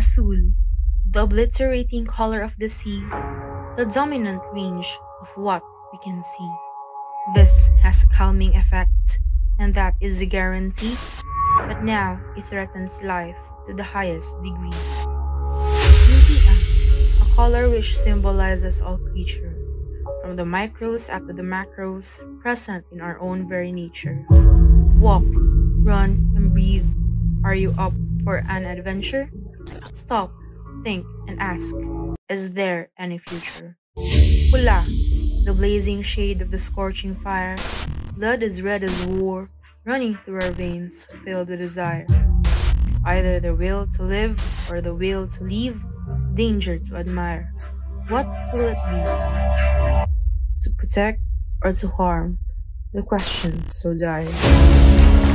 Azul, the obliterating color of the sea, the dominant range of what we can see. This has a calming effect, and that is a guarantee, but now it threatens life to the highest degree. Lutea, a color which symbolizes all creature, from the micros up to the macros, present in our own very nature. Walk, run, and breathe. Are you up for an adventure? Stop, think, and ask, is there any future? Pula, the blazing shade of the scorching fire, blood as red as war, running through our veins, filled with desire. Either the will to live or the will to leave, danger to admire. What will it be? To protect or to harm? The question so dire.